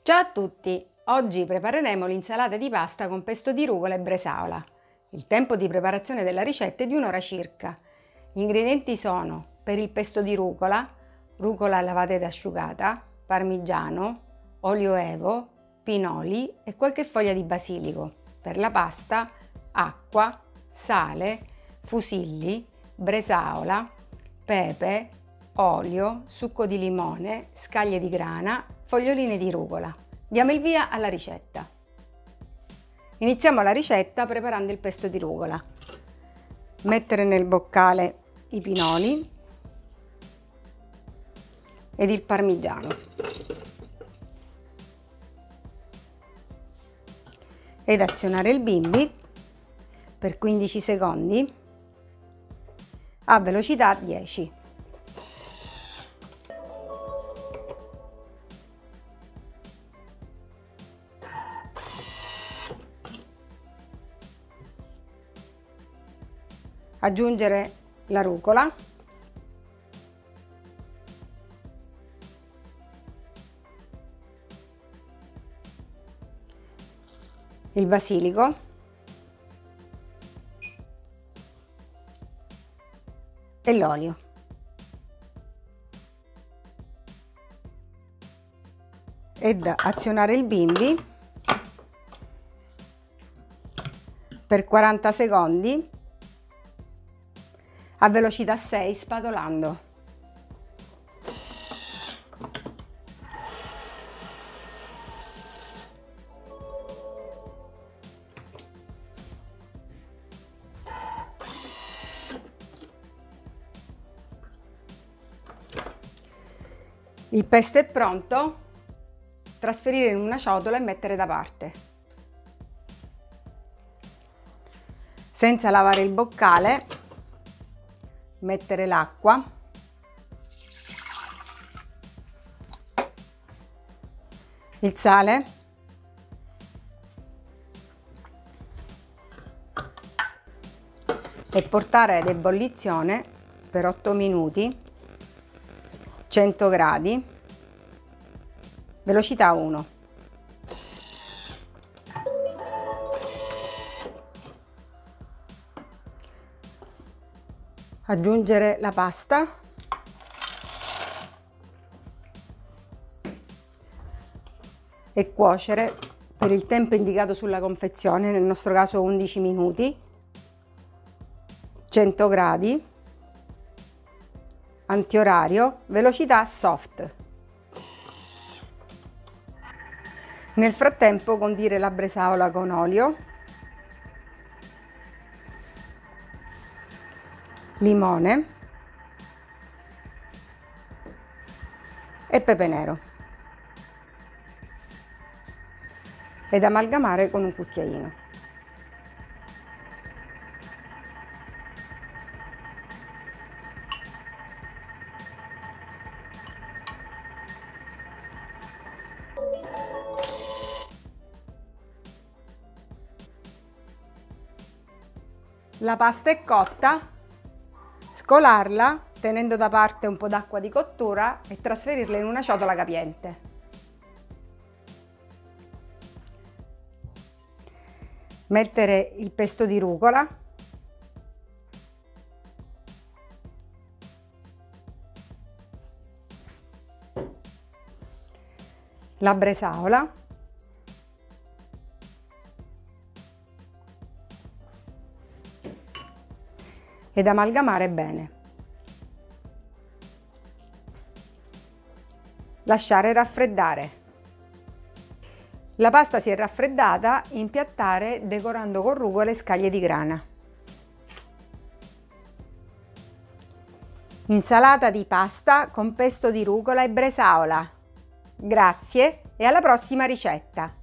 Ciao a tutti! Oggi prepareremo l'insalata di pasta con pesto di rucola e bresaola. Il tempo di preparazione della ricetta è di un'ora circa. Gli ingredienti sono: per il pesto di rucola lavata ed asciugata, parmigiano, olio evo, pinoli e qualche foglia di basilico. Per la pasta, acqua, sale, fusilli, bresaola, pepe, olio, succo di limone, scaglie di grana, foglioline di rucola. Diamo il via alla ricetta. Iniziamo la ricetta preparando il pesto di rucola. Mettere nel boccale i pinoli ed il parmigiano ed azionare il bimbi per 15 secondi a velocità 10. Aggiungere la rucola, il basilico, e l'olio. Ed azionare il bimbi per 40 secondi a velocità 6 spatolando. Il pesto è pronto, trasferire in una ciotola e mettere da parte. Senza lavare il boccale, mettere l'acqua, il sale, e portare ad ebollizione per 8 minuti, 100 gradi, velocità 1. Aggiungere la pasta e cuocere per il tempo indicato sulla confezione, nel nostro caso 11 minuti, 100 gradi, antiorario, velocità soft. Nel frattempo condire la bresaola con olio, limone e pepe nero ed amalgamare con un cucchiaino. La pasta è cotta. Scolarla tenendo da parte un po' d'acqua di cottura e trasferirla in una ciotola capiente. Mettere il pesto di rucola, la bresaola, ed amalgamare bene. Lasciare raffreddare. La pasta si è raffreddata, impiattare decorando con rucola e scaglie di grana. Insalata di pasta con pesto di rucola e bresaola. Grazie e alla prossima ricetta!